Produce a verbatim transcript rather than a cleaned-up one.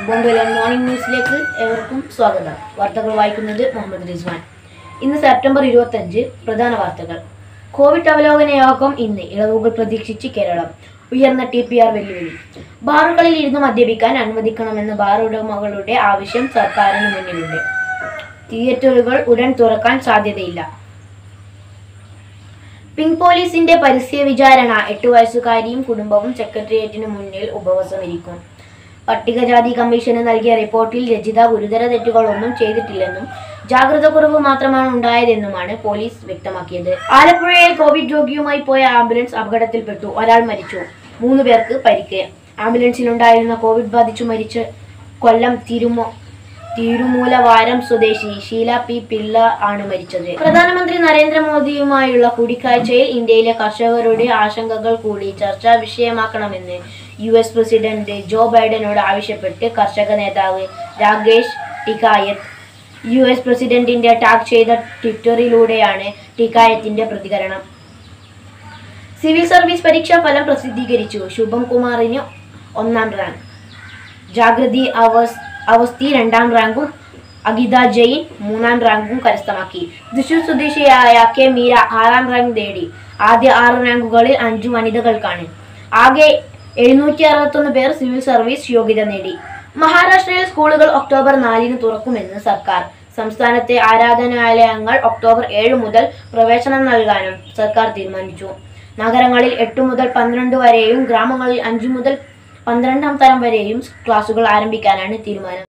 ബോംബെയിലെ മോർണിംഗ് ന്യൂസിലേക്ക് ഏവർക്കും സ്വാഗതം. വാർത്തകൾ വായിക്കുന്നത് മുഹമ്മദ് റിസ്വാൻ. ഇന്ന് സെപ്റ്റംബർ ഇരുപത്തഞ്ച്. പ്രധാന വാർത്തകൾ. കോവിഡ് അവലോകന യോഗം ഇന്ന്. ഇളവുകൾ പ്രതീക്ഷിച്ച് കേരളം. ഉയർന്ന ടി പി ആർ വെല്ലുവിളി. ബാറുകളിൽ ഇരുന്ന് മദ്യപിക്കാൻ അനുവദിക്കണമെന്ന ബാർ ഉടമകളുടെ ആവശ്യം സർക്കാരിന് മുന്നിലുണ്ട്. തിയേറ്ററുകൾ ഉടൻ തുറക്കാൻ സാധ്യതയില്ല. പിങ്ക് പോലീസിന്റെ പരസ്യ വിചാരണ. എട്ടു വയസ്സുകാരിയും കുടുംബവും സെക്രട്ടേറിയറ്റിന് മുന്നിൽ ഉപവാസമിരിക്കും. പട്ടികജാതി കമ്മീഷന് നൽകിയ റിപ്പോർട്ടിൽ രജിത ഗുരുതര തെറ്റുകളൊന്നും ചെയ്തിട്ടില്ലെന്നും ജാഗ്രത കുറവ് മാത്രമാണ് ഉണ്ടായതെന്നുമാണ് പോലീസ് വ്യക്തമാക്കിയത്. ആലപ്പുഴയിൽ കോവിഡ് രോഗിയുമായി പോയ ആംബുലൻസ് അപകടത്തിൽപ്പെട്ടു. ഒരാൾ മരിച്ചു, മൂന്ന് പേർക്ക് പരിക്ക്. ആംബുലൻസിലുണ്ടായിരുന്ന കോവിഡ് ബാധിച്ചു മരിച്ച് കൊല്ലം തിരുമോ തിരുമൂലവാരം സ്വദേശി ഷീല പി പിള്ള ആണ് മരിച്ചത്. പ്രധാനമന്ത്രി നരേന്ദ്രമോദിയുമായുള്ള കൂടിക്കാഴ്ചയിൽ ഇന്ത്യയിലെ കർഷകരുടെ ആശങ്കകൾ കൂടി ചർച്ചാ വിഷയമാക്കണമെന്ന് യു എസ് പ്രസിഡന്റ് ജോ ബൈഡനോട് ആവശ്യപ്പെട്ട് കർഷക നേതാവ് രാകേഷ് ടിക്കായത്ത്. യു എസ് പ്രസിഡന്റിന്റെ ടാഗ് ചെയ്ത ട്വിറ്ററിലൂടെയാണ് ടിക്കായത്തിന്റെ പ്രതികരണം. സിവിൽ സർവീസ് പരീക്ഷാ ഫലം പ്രസിദ്ധീകരിച്ചു. ശുഭം കുമാറിന് ഒന്നാം റാങ്ക്, ജാഗ്രതി അവസ് അവസ്ഥി രണ്ടാം റാങ്കും അഗിത ജെയിൻ മൂന്നാം റാങ്കും കരസ്ഥമാക്കി. തൃശൂർ സ്വദേശിയായ കെ മീര ആറാം റാങ്ക് നേടി. ആദ്യ ആറ് റാങ്കുകളിൽ അഞ്ചു വനിതകൾക്കാണ്. ആകെ എഴുന്നൂറ്റി അറുപത്തൊന്ന് പേർ സിവിൽ സർവീസ് യോഗ്യത നേടി. മഹാരാഷ്ട്രയിൽ സ്കൂളുകൾ ഒക്ടോബർ നാലിന് തുറക്കുമെന്ന് സർക്കാർ. സംസ്ഥാനത്തെ ആരാധനാലയങ്ങൾ ഒക്ടോബർ ഏഴ് മുതൽ പ്രവേശനം നൽകാനും സർക്കാർ തീരുമാനിച്ചു. നഗരങ്ങളിൽ എട്ട് മുതൽ പന്ത്രണ്ട് വരെയും ഗ്രാമങ്ങളിൽ അഞ്ചു മുതൽ പന്ത്രണ്ടാം തരം വരെയും ക്ലാസുകൾ ആരംഭിക്കാനാണ് തീരുമാനം.